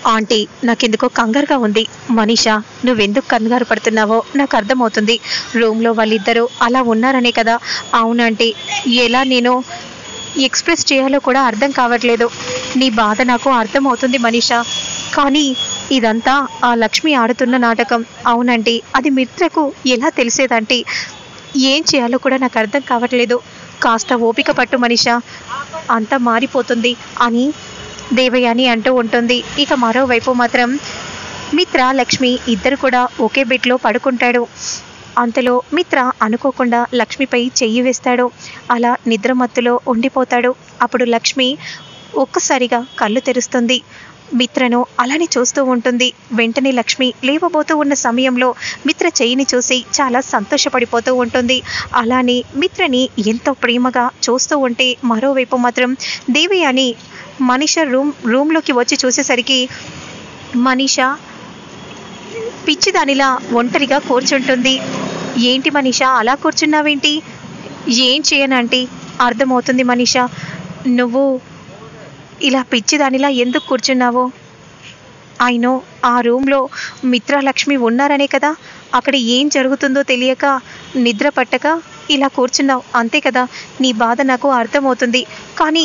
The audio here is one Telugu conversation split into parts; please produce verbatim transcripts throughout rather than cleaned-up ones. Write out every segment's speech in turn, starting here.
ఆంటీ నాకెందుకో కంగారుగా ఉంది. మనీషా నువ్వెందుకు కంగారు పడుతున్నావో నాకు అర్థమవుతుంది. రూమ్లో వాళ్ళిద్దరూ అలా ఉన్నారనే కదా. అవునంటీ, ఎలా నేను ఎక్స్ప్రెస్ చేయాలో కూడా అర్థం కావట్లేదు. నీ బాధ నాకు అర్థమవుతుంది మనీషా. కానీ ఇదంతా ఆ లక్ష్మి ఆడుతున్న నాటకం. అవునంటీ, అది మిత్రకు ఎలా తెలిసేదంటీ? ఏం చేయాలో కూడా నాకు అర్థం కావట్లేదు. కాస్త ఓపిక పట్టు మనీషా, అంతా మారిపోతుంది అని దేవయాని అంటూ ఉంటుంది. ఇక మరోవైపు మాత్రం మిత్ర లక్ష్మి ఇద్దరు కూడా ఒకే బెడ్లో పడుకుంటాడు. అంతలో మిత్ర అనుకోకుండా లక్ష్మిపై చెయ్యి వేస్తాడు. అలా నిద్రమత్తులో ఉండిపోతాడు. అప్పుడు లక్ష్మి ఒక్కసారిగా కళ్ళు తెరుస్తుంది. మిత్రను అలానే చూస్తూ ఉంటుంది. వెంటనే లక్ష్మి లేవబోతూ ఉన్న సమయంలో మిత్ర చెయ్యిని చూసి చాలా సంతోషపడిపోతూ ఉంటుంది. అలానే మిత్రని ఎంతో ప్రేమగా చూస్తూ ఉంటే మరోవైపు మాత్రం దేవయాని మనీషా రూమ్ రూమ్లోకి వచ్చి చూసేసరికి మనీషా పిచ్చిదానిలా ఒంటరిగా కూర్చుంటుంది. ఏంటి మనీషా అలా కూర్చున్నావేంటి? ఏం చేయనంటీ, అర్థమవుతుంది మనీషా. నువ్వు ఇలా పిచ్చిదానిలా ఎందుకు కూర్చున్నావో? అయినో ఆ రూమ్లో మిత్రలక్ష్మి ఉన్నారనే కదా. అక్కడ ఏం జరుగుతుందో తెలియక నిద్ర పట్టక ఇలా కూర్చున్నావు అంతే కదా. నీ బాధ నాకు అర్థమవుతుంది. కానీ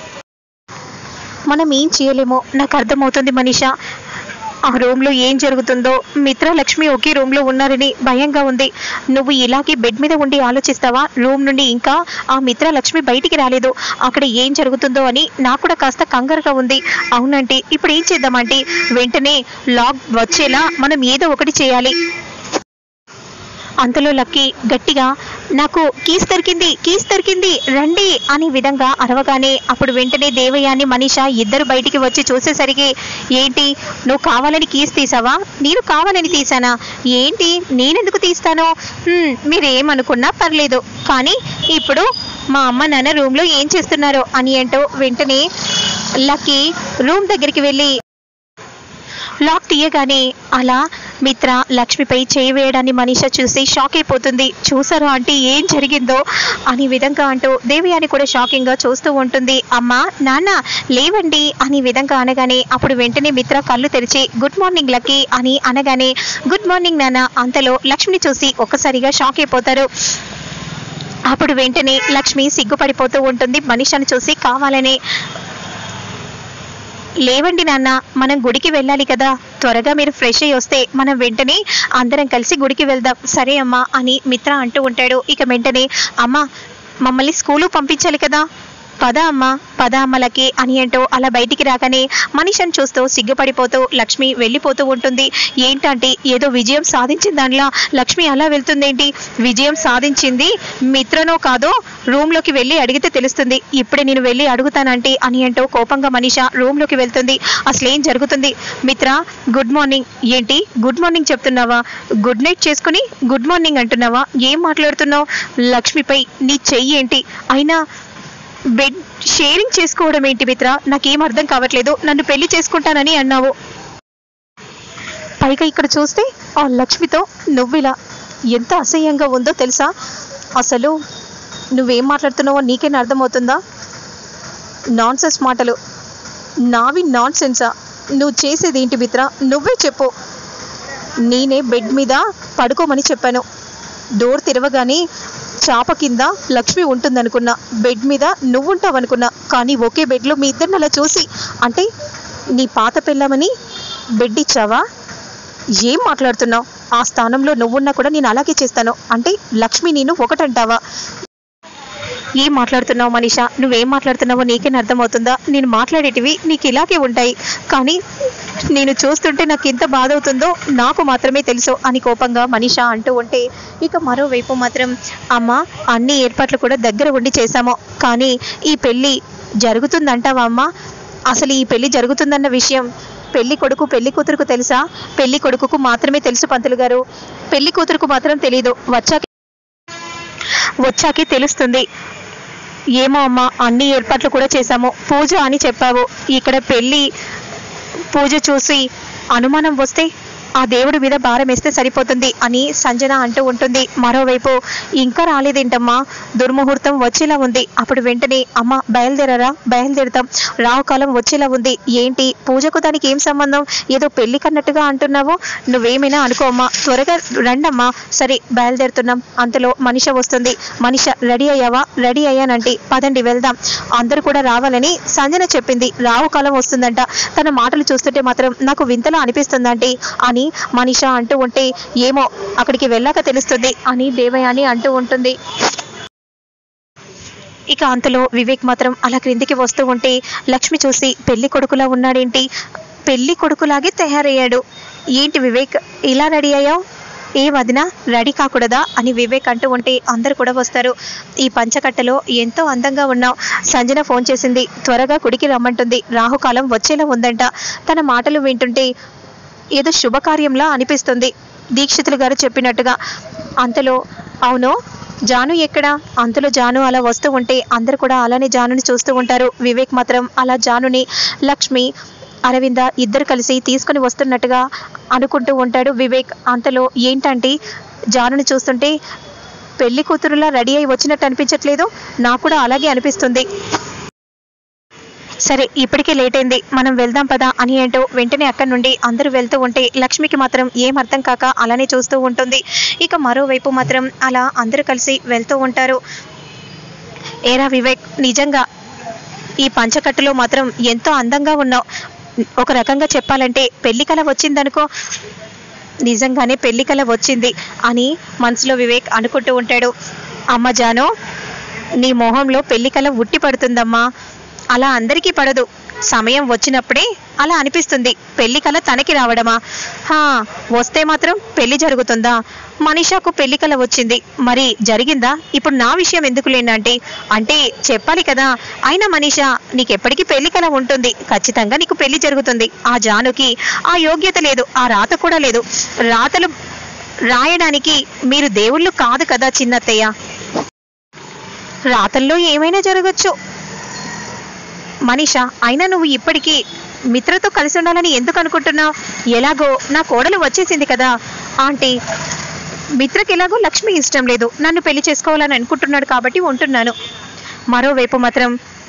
మనం ఏం చేయలేమో నాకు అర్థమవుతుంది మనీషా. ఆ రూమ్లో ఏం జరుగుతుందో, మిత్రలక్ష్మి ఒకే రూమ్లో ఉన్నారని భయంగా ఉంది. నువ్వు ఇలాగే బెడ్ మీద ఉండి ఆలోచిస్తావా? రూమ్ నుండి ఇంకా ఆ మిత్రలక్ష్మి బయటికి రాలేదు. అక్కడ ఏం జరుగుతుందో అని నాకు కూడా కాస్త కంగారుగా ఉంది. అవునంటే ఇప్పుడు ఏం చేద్దామంటే వెంటనే లాక్ వచ్చేలా మనం ఏదో ఒకటి చేయాలి. అంతలో లక్కీ గట్టిగా నాకు కీస్ దొరికింది, కీస్ దొరికింది, రండి అనే విధంగా అరవగానే అప్పుడు వెంటనే దేవయాని మనీషా ఇద్దరు బయటికి వచ్చి చూసేసరికి ఏంటి నువ్వు కావాలని కీస్ తీసావా? నేను కావాలని తీసానా? ఏంటి నేనెందుకు తీస్తాను? మీరేమనుకున్నా పర్లేదు, కానీ ఇప్పుడు మా అమ్మ నాన్న రూమ్లో ఏం చేస్తున్నారో అని అంటూ వెంటనే లక్కీ రూమ్ దగ్గరికి వెళ్ళి లాక్ తీయగానే అలా మిత్ర లక్ష్మిపై చేయి వేయడాన్ని మనీషా చూసి షాక్ అయిపోతుంది. చూసారు ఆంటీ ఏం జరిగిందో అనే విధంగా అంటూ దేవయాని కూడా షాకింగ్గా చూస్తూ ఉంటుంది. అమ్మా నాన్న లేవండి అనే విధంగా అనగానే అప్పుడు వెంటనే మిత్ర కళ్ళు తెరిచి గుడ్ మార్నింగ్ లక్కీ అని అనగానే గుడ్ మార్నింగ్ నాన్న. అంతలో లక్ష్మిని చూసి ఒక్కసారిగా షాక్ అయిపోతారు. అప్పుడు వెంటనే లక్ష్మి సిగ్గుపడిపోతూ ఉంటుంది మనీషాని చూసి. కావాలనే లేవండి నాన్న, మనం గుడికి వెళ్ళాలి కదా, త్వరగా మీరు ఫ్రెష్ అయ్యి వస్తే మనం వెంటనే అందరం కలిసి గుడికి వెళ్దాం. సరే అమ్మా అని మిత్ర అంటూ ఉంటాడు. ఇక వెంటనే అమ్మ మమ్మల్ని స్కూలు పంపించాలి కదా, పద అమ్మ పద అమ్మలకి అని అంటూ అలా బయటికి రాగానే మనీషాని చూస్తూ సిగ్గుపడిపోతూ లక్ష్మి వెళ్ళిపోతూ ఉంటుంది. ఏంటంటే ఏదో విజయం సాధించిన దానిలా లక్ష్మి అలా వెళ్తుందేంటి? విజయం సాధించింది మిత్రనో కాదో రూమ్లోకి వెళ్ళి అడిగితే తెలుస్తుంది. ఇప్పుడే నేను వెళ్ళి అడుగుతానంటే అని అంటూ కోపంగా మనీషా రూమ్లోకి వెళ్తుంది. అసలు ఏం జరుగుతుంది? మిత్ర గుడ్ మార్నింగ్. ఏంటి గుడ్ మార్నింగ్ చెప్తున్నావా? గుడ్ నైట్ చేసుకుని గుడ్ మార్నింగ్ అంటున్నావా? ఏం మాట్లాడుతున్నావు? లక్ష్మిపై నీ చెయ్యి ఏంటి? అయినా బెడ్ షేరింగ్ చేసుకోవడం ఏంటి మిత్ర? నాకేం అర్థం కావట్లేదు. నన్ను పెళ్లి చేసుకుంటానని అన్నావు, పైగా ఇక్కడ చూస్తే ఆ లక్ష్మితో నువ్విలా ఎంత అసహ్యంగా ఉందో తెలుసా? అసలు నువ్వేం మాట్లాడుతున్నావో నీకేనా అర్థమవుతుందా? నాన్ సెన్స్ మాటలు, నావి నాన్ సెన్సా? నువ్వు చేసేది ఏంటి మిత్ర? నువ్వే చెప్పు. నేనే బెడ్ మీద పడుకోమని చెప్పాను. డోర్ తెరవగానే చాప కింద లక్ష్మి ఉంటుందనుకున్నా, బెడ్ మీద నువ్వు ఉంటావనుకున్నా. కానీ ఒకే బెడ్లో మీ ఇద్దరిని అలా చూసి, అంటే నీ పాత పెళ్ళమని బెడ్ ఇచ్చావా? ఏం మాట్లాడుతున్నావు? ఆ స్థానంలో నువ్వున్నా కూడా నేను అలాగే చేస్తాను. అంటే లక్ష్మి నేను ఒకటంటావా? ఏం మాట్లాడుతున్నావు మనీషా? నువ్వేం మాట్లాడుతున్నావో నీకేనా అర్థమవుతుందా? నేను మాట్లాడేటివి నీకు ఇలాగే ఉంటాయి, కానీ నేను చూస్తుంటే నాకు ఎంత బాధ అవుతుందో నాకు మాత్రమే తెలుసు అని కోపంగా మనీషా అంటూ ఉంటే ఇక మరోవైపు మాత్రం అమ్మ అన్ని ఏర్పాట్లు కూడా దగ్గర ఉండి చేశాము, కానీ ఈ పెళ్ళి జరుగుతుందంటావా అమ్మ? అసలు ఈ పెళ్ళి జరుగుతుందన్న విషయం పెళ్లి కొడుకు పెళ్లి కూతురుకు తెలుసా? పెళ్లి కొడుకుకు మాత్రమే తెలుసు పంతులు గారు, పెళ్లి కూతురుకు మాత్రం తెలీదు. వచ్చాకే వచ్చాకే తెలుస్తుంది. ఏమో అమ్మ, అన్ని ఏర్పాట్లు కూడా చేశాము, పూజ అని చెప్పావు. ఇక్కడ పెళ్ళి పూజ చూసి అనుమానం వస్తే ఆ దేవుడి మీద భారం వేస్తే సరిపోతుంది అని సంజన అంటూ ఉంటుంది. మరోవైపు ఇంకా రాలేదేంటమ్మా, దుర్ముహూర్తం వచ్చేలా ఉంది. అప్పుడు వెంటనే అమ్మ బయలుదేరరా, బయలుదేరుతాం, రావుకాలం వచ్చేలా ఉంది. ఏంటి పూజకు దానికి ఏం సంబంధం, ఏదో పెళ్లి కన్నట్టుగా అంటున్నావు, నువ్వేమైనా అనుకో అమ్మా, త్వరగా రండమ్మా. సరే బయలుదేరుతున్నాం. అంతలో మనిష వస్తుంది. మనిష రెడీ అయ్యావా, రెడీ అయ్యానంటే పదండి వెళ్దాం, అందరూ కూడా రావాలని సంజన చెప్పింది. రావుకాలం వస్తుందంట, తన మాటలు చూస్తుంటే మాత్రం నాకు వింతలా అనిపిస్తుందంటే అని మనిష అంటూ ఉంటే, ఏమో అక్కడికి వెళ్ళాక తెలుస్తుంది అని దేవయాని అంటూ ఉంటుంది. ఇక అంతలో వివేక్ మాత్రం అలా క్రిందికి వస్తూ ఉంటే లక్ష్మి చూసి పెళ్లి కొడుకులా ఉన్నాడేంటి, పెళ్లి కొడుకులాగే తయారయ్యాడు, ఏంటి వివేక్ ఇలా రెడీ అయ్యావు, ఏ వదిన రెడీ కాకూడదా అని వివేక్ అంటూ ఉంటే అందరు కూడా వస్తారు. ఈ పంచకట్టలో ఎంతో అందంగా ఉన్నావు, సంజన ఫోన్ చేసింది, త్వరగా గుడికి రమ్మంటుంది, రాహుకాలం వచ్చేలా ఉందంట. తన మాటలు వింటుంటే ఏదో శుభకార్యంలా అనిపిస్తుంది, దీక్షితులు గారు చెప్పినట్టుగా. అంతలో అవును జాను ఎక్కడా, అంతలో జాను అలా వస్తూ ఉంటే అందరు కూడా అలానే జానుని చూస్తూ ఉంటారు. వివేక్ మాత్రం అలా జానుని లక్ష్మి అరవింద ఇద్దరు కలిసి తీసుకుని వస్తున్నట్టుగా అనుకుంటూ ఉంటాడు వివేక్. అంతలో ఏంటంటే జానుని చూస్తుంటే పెళ్లి కూతురులా రెడీ అయి వచ్చినట్టు అనిపించట్లేదు, నాకు కూడా అలాగే అనిపిస్తుంది. సరే ఇప్పటికే లేట్ అయింది, మనం వెళ్దాం పదా అని ఏంటో వెంటనే అక్కడి నుండి అందరూ వెళ్తూ ఉంటే లక్ష్మికి మాత్రం ఏం అర్థం కాక అలానే చూస్తూ ఉంటుంది. ఇక మరోవైపు మాత్రం అలా అందరూ కలిసి వెళ్తూ ఉంటారు. ఏరా వివేక్, నిజంగా ఈ పంచకట్టులో మాత్రం ఎంతో అందంగా ఉన్నావు, ఒక రకంగా చెప్పాలంటే పెళ్లి కల వచ్చిందనుకో, నిజంగానే పెళ్లి కల వచ్చింది అని మనసులో వివేక్ అనుకుంటూ ఉంటాడు. అమ్మ జాను, నీ మొహంలో పెళ్లి కల ఉట్టి పడుతుందమ్మా, అలా అందరికీ పడదు, సమయం వచ్చినప్పుడే అలా అనిపిస్తుంది, పెళ్లి కల తనకి రావడమా, హా వస్తే మాత్రం పెళ్లి జరుగుతుందా, మనీషాకు పెళ్లి కల వచ్చింది, మరి జరిగిందా, ఇప్పుడు నా విషయం ఎందుకు లేనంటే అంటే చెప్పాలి కదా, అయినా మనీషా నీకెప్పటికీ పెళ్లి కల ఉంటుంది, ఖచ్చితంగా నీకు పెళ్లి జరుగుతుంది. ఆ జానుకి ఆ యోగ్యత లేదు, ఆ రాత కూడా లేదు, రాతలు రాయడానికి మీరు దేవుళ్ళు కాదు కదా చిన్నత్తయ్య, రాతల్లో ఏమైనా జరగచ్చు మనీషా, అయినా నువ్వు ఇప్పటికీ మిత్రతో కలిసి ఉండాలని ఎందుకు అనుకుంటున్నావు, ఎలాగో నా కోడలు వచ్చేసింది కదా ఆంటీ, మిత్రకి ఎలాగో లక్ష్మి ఇష్టం లేదు, నన్ను పెళ్లి చేసుకోవాలని అనుకుంటున్నాడు కాబట్టి ఉంటున్నాను. మరోవైపు మాత్రం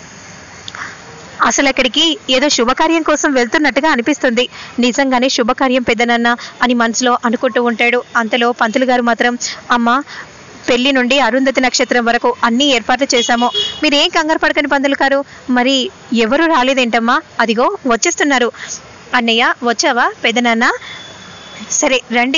అసలు అక్కడికి ఏదో శుభకార్యం కోసం వెళ్తున్నట్టుగా అనిపిస్తుంది, నిజంగానే శుభకార్యం పెద్దనన్న అని మనసులో అనుకుంటూ ఉంటాడు. అంతలో పంతులు గారు మాత్రం అమ్మ పెళ్లి నుండి అరుంధతి నక్షత్రం వరకు అన్ని ఏర్పాట్లు చేశాము, మీరేం కంగారు పడకని పంతులు గారు, మరి ఎవరు రాలేదేంటమ్మా, అదిగో వచ్చేస్తున్నారు. అన్నయ్య వచ్చావా పెద్దనాన్న, సరే రండి,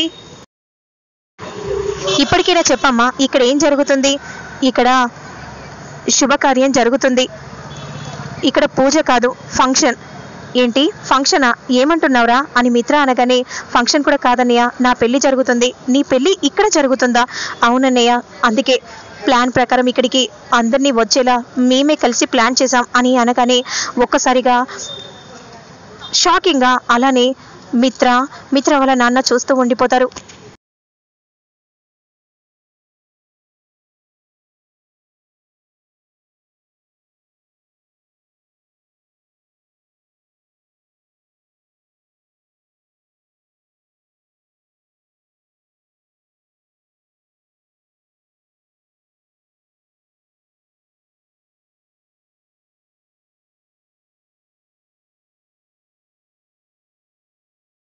ఇప్పటికైనా చెప్పమ్మా ఇక్కడ ఏం జరుగుతుంది, ఇక్కడ శుభకార్యం జరుగుతుంది, ఇక్కడ పూజ కాదు ఫంక్షన్. ఏంటి ఫంక్షనా, ఏమంటున్నావురా అని మిత్ర అనగానే, ఫంక్షన్ కూడా కాదన్నయ్య, నా పెళ్లి జరుగుతుంది, నీ పెళ్లి ఇక్కడ జరుగుతుందా, అవునన్నయ్య, అందుకే ప్లాన్ ప్రకారం ఇక్కడికి అందరినీ వచ్చేలా మేమే కలిసి ప్లాన్ చేసాం అని అనగానే ఒక్కసారిగా షాకింగ్గా అలానే మిత్ర మిత్ర వాళ్ళ నాన్న చూస్తూ ఉండిపోతారు.